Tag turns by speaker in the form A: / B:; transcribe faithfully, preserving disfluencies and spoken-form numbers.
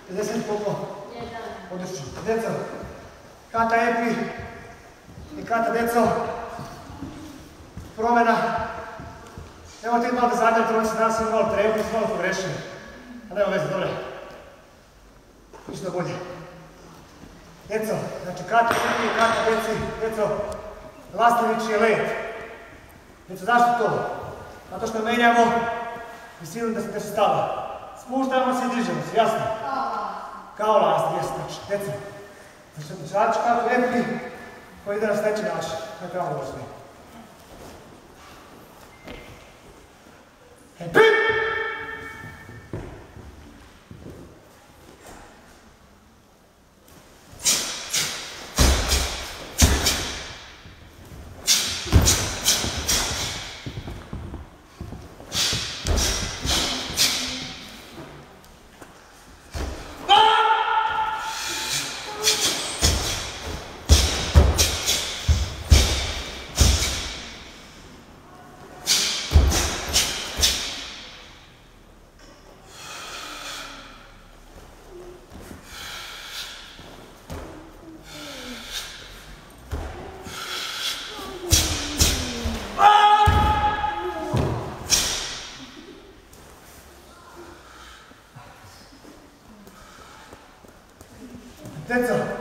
A: pedeset koliko? Odlično. Djeco, kata epi i kata djeco. Promjena. Evo ti malo da zadnjate, oni se danas ima malo trebu, su malo pogrešili. A nema veze, dobro. Ništa bolje. Djeco, znači kata epi i kata djeci, djeco, Lastović je led. Djeco, zašto to? Zato što menjamo visinu da se stava. Spuštamo se i dižemo se, jasno? Kao last, jesno, znači, djeco. Znači, znači kako epi koji ide na sljedeći način, na pravo vrstu. Epi! Djeco,